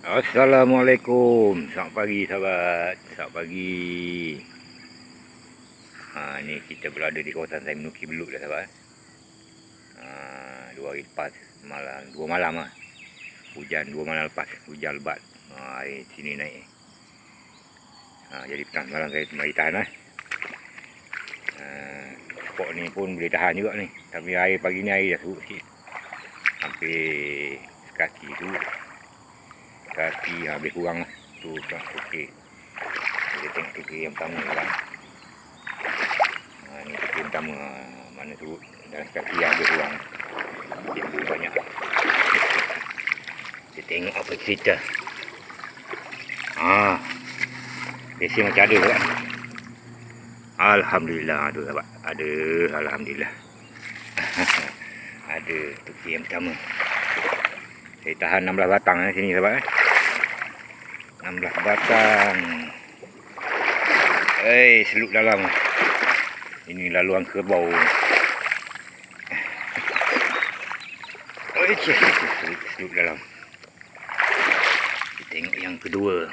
Assalamualaikum, selamat pagi sahabat, selamat pagi. Ni kita berada di kawasan Saimanuki Beluk dah sahabat. 2 hari lepas, malam 2 malam lah. Hujan 2 malam lepas, hujan lebat. Air sini naik. Jadi petang malam saya mari tahan lah. Spot ni pun boleh tahan juga ni. Tapi air pagi ni air dah surut sikit. Hampir sekaki tu. Kaki habis kurang lah. Tu tak okey. Kita tengok tukir yang pertama lah. Ni tukir yang pertama. Mana turut dalam kaki yang habis kurang. Dia banyak. Kita tengok apa cerita. Biasa macam ada tak? Alhamdulillah. Aduh sahabat. Ada. Alhamdulillah. Ada tukir yang pertama. Saya tahan 16 batang sini sahabat. 16 batang. Seluk dalam. Ini laluan kerbau. Seluk dalam. Kita tengok yang kedua.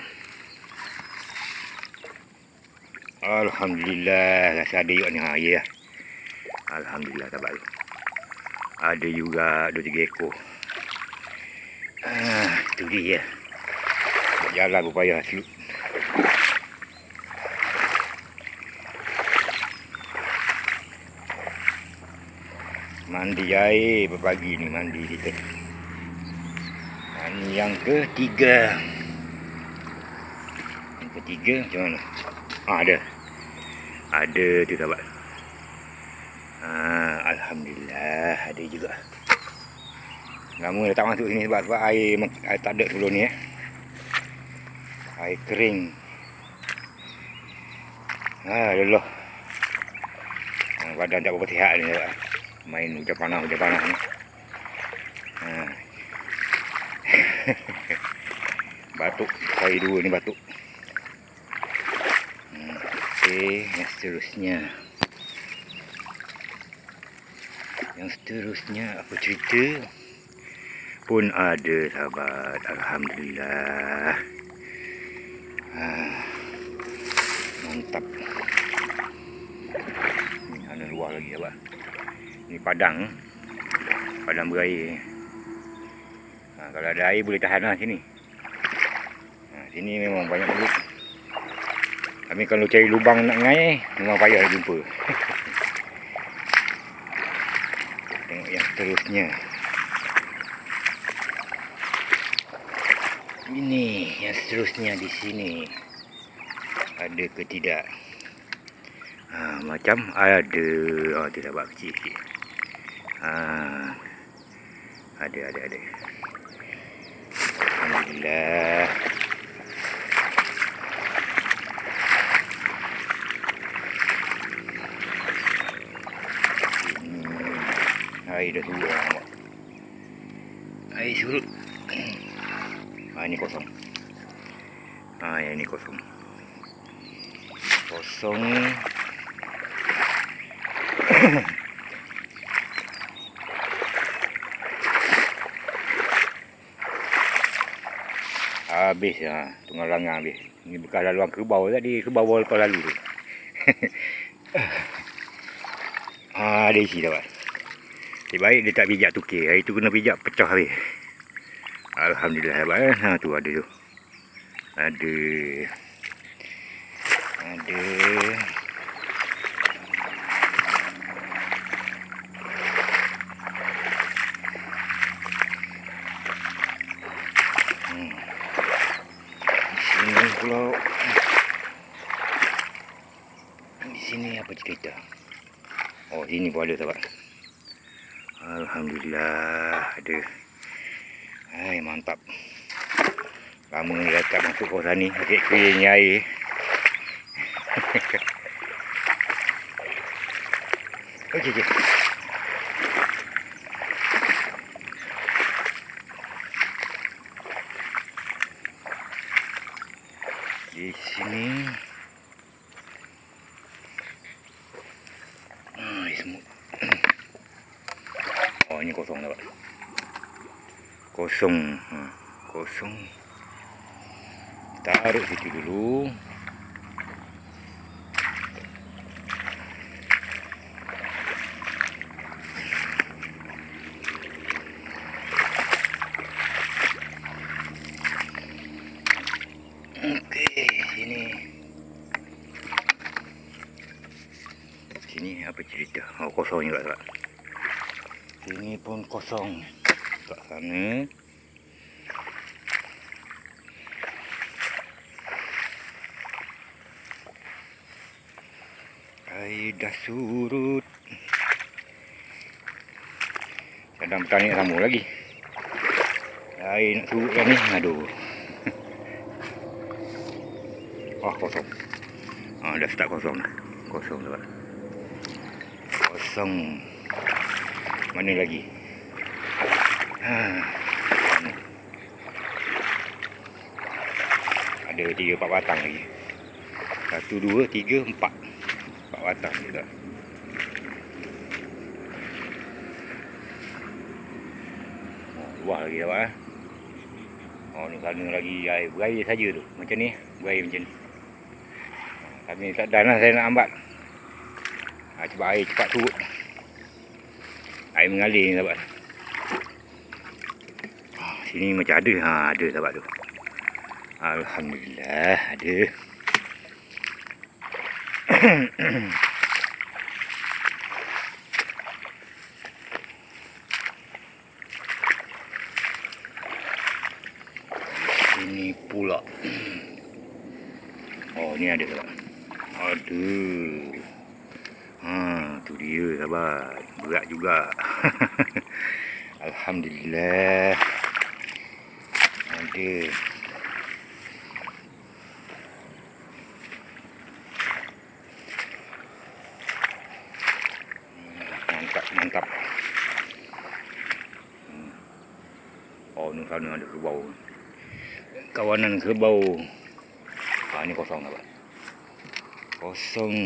Alhamdulillah. Rasa ada juga ni. Ya. Alhamdulillah sahabat. Ada juga 2-3 ekor. Itu dia. Jalan berpayah seluk. Mandi air berpagi ni, mandi kita. Ini yang ketiga. Yang ketiga macam mana? Ada tu sahabat. Alhamdulillah ada juga. Lama dah tak masuk sini sebab air tak ada sebelum ni. Air kering. Lelah. Badan tak berapa sihat ni. Main hujan panas ni. Batuk. Hari 2 ni batuk. Okey, yang seterusnya. Yang seterusnya apa cerita? Pun ada sahabat. Alhamdulillah. Mantap. Ni ada luar lagi sahabat. Ni padang berair. Kalau ada air boleh tahan lah sini. Sini memang banyak beluk. Tapi kalau cari lubang nak ngai memang payah nak jumpa. Tengok yang seterusnya. Ini yang seterusnya di sini. Ada ke tidak? Macam ada. Tu sahabat kecil sikit. Ada. Alhamdulillah. Air dah surut nampak. Air surut. Ini kosong. Yang ni kosong. Kosong. Habis tengah langang habis. Ini bekas laluan kerbau tadi. Kerbau lepas lalu tu. Ada isi dah. Baik dia tak pijak tukir. Hari tu kena pijak pecah habis. Alhamdulillah hebat. Tu ada tu. Ada. Sini pula. Di sini apa cerita? Sini pun ada sahabat. Alhamdulillah ada. Mantap. Lama dah tak masuk kawasan ni. Asyik keringnya air. Okey. Di sini. Semut. Ini kosong dah. Kosong. taruh situ dulu. Oke, sini apa cerita? Oh, kosong juga, Pak. Sini pun kosong. Kat sana. Air dah surut. Sedang petani sambung lagi. Air nak surut dah ni. Aduh. Wah, kosong. Dah start kosong dah. Kosong tu, Pak. Kosong. Mana lagi? Ada 3-4 batang lagi. 1, 2, 3, 4. 4 batang juga. Luar lagi dah, Pak. Ni sana lagi air berair saja tu. Macam ni, berair macam ni. Tapi tak dah lah saya nak ambat. Sebab air cepat surut. Air mengalir ni, sahabat. Sini macam ada. Ada, sahabat tu. Alhamdulillah, ada. Ini pula. Ni ada, sahabat. Ada. Tu dia, sahabat. Berat juga. Alhamdulillah. Ada. Mantap. Ni sana ada kerbau. Kawanan kerbau. Ni kosong, sahabat. Kosong.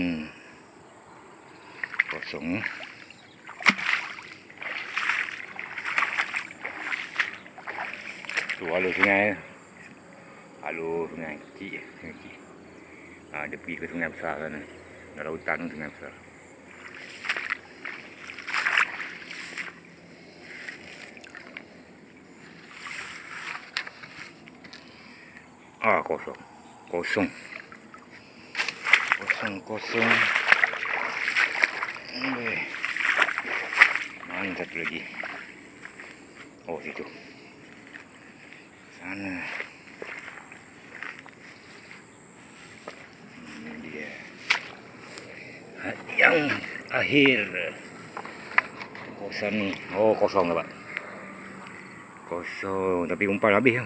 Tu alur sungai. Alur sungai kecil. Dia pergi ke sungai besar sana. Dalam hutan sungai besar. Kosong. Mana satu lagi? Situ. Sana. Ini dia. Yang akhir. Kosong ni. Kosong, Pak. Kosong. Tapi umpan habis.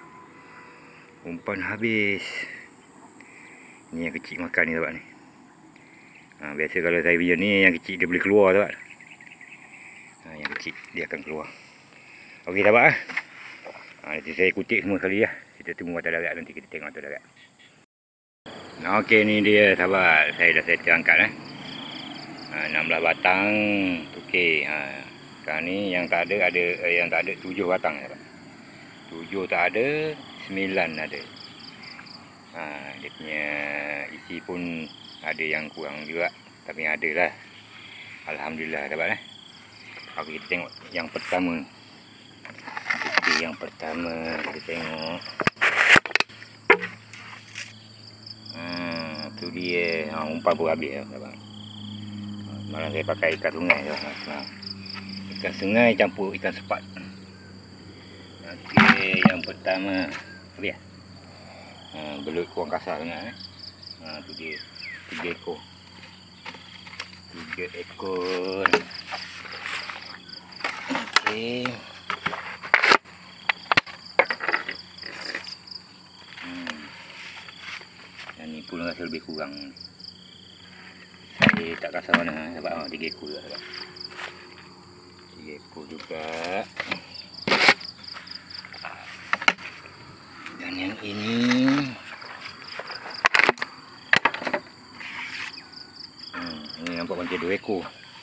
Ni yang kecil makan ni, Pak ni. Biasa kalau saya video ni yang kecil dia boleh keluar, Pak. Yang kecil dia akan keluar. Okey, Pak. Nanti saya kutip semua sekali lah. Kita tunggu atas darat, nanti kita tengok atas darat. Okey, ni dia, sahabat. Saya dah settle angkat 16 batang. Okey. Sekarang ni yang tak ada yang tak ada 7 batang, sahabat. 7 tak ada, 9 ada. Dia punya isi pun ada yang kurang juga, tapi ada lah. Alhamdulillah, sahabat. Okey, kita tengok yang pertama. Yang pertama kita tengok. Tu dia. Umpan pun habis, sahabat. Malah saya pakai ikan sungai. Ikan sungai campur ikan sepat. Okey, yang pertama. Habis. Belut kurang kasar sangat. Tu dia. 3 ekor. 3 ekor. Okey. Yang ni pun rasa lebih kurang. Saya tak kasar mana. Sebab 3 ekor juga. 3 ekor juga. Dan yang ini. Ini nampak macam 2 ekor.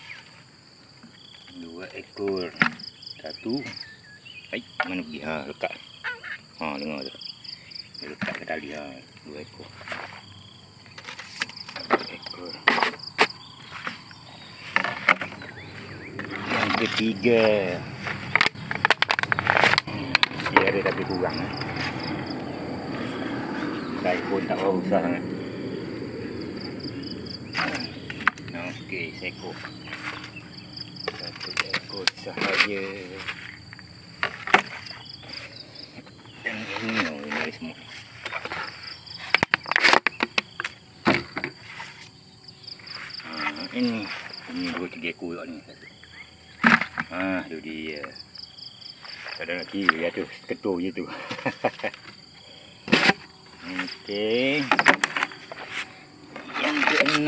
2 ekor. 1. Mana pergi? Lekat. Dengar tu. Dia lekat kat tali. 2 ekor. 2 ekor. Yang ketiga. Dia ada tapi kurang. Saya pun tak tahu besar sangat. Okey, seekor. 1 ekor sahaja. Dan ini semua. Ini 2-3 ekor ni. Tu dia. Ada nak kira tu, ketul je tu. Okey. Yang ke-6.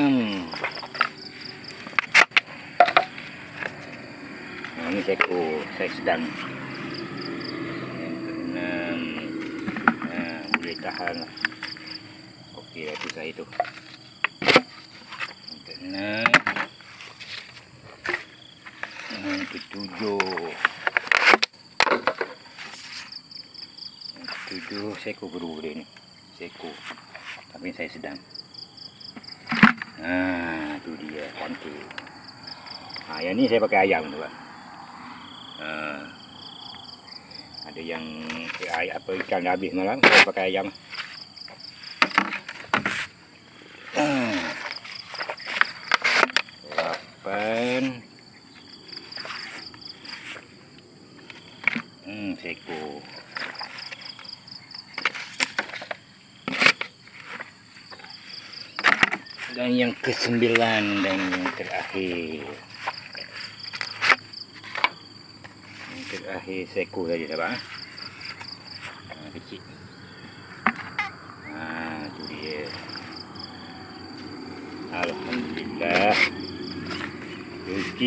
Ini seekor, saya sedang. Yang ke-6. Boleh tahan lah. Okey lah tu saya tu. Yang ke-6. Yang ke-7. Yang ke-7 seekor berdua dia ni. Seekor. Tapi saya sedang. Tu dia cantik. Yang ni saya pakai ayam tu lah. Ada yang ikan dah habis malam, saya pakai ayam. Lapan. Seekor. Dan yang ke-9 dan yang terakhir. Yang terakhir seekor saja sahabat. Kecil. Tu dia. Alhamdulillah. Rezeki.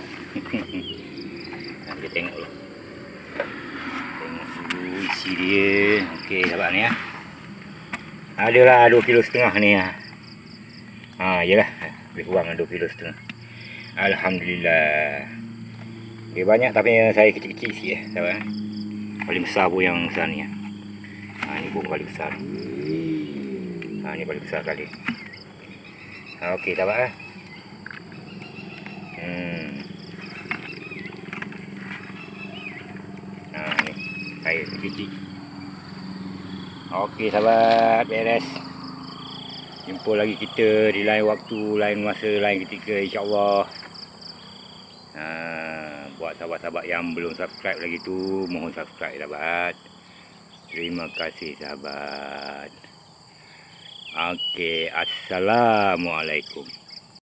Kita tengok dulu. Tengok dulu isi dia. Okey sahabat ni ya. Adalah 2,5 kg ni ya. Yalah, lebih kurang 2,5 kg. Alhamdulillah. Okey, banyak tapi saya kecil-kecil sikit ya, sahabat. Paling besar pun yang besar ni ya. Ni pun paling besar. Ni paling besar kali. Okey, sahabat. Ni saya kecil. Okey, sahabat, beres. Jumpa lagi kita di lain waktu, lain masa, lain ketika, insya-Allah. Buat sahabat-sahabat yang belum subscribe lagi tu, mohon subscribe sahabat. Terima kasih sahabat. Okey, assalamualaikum.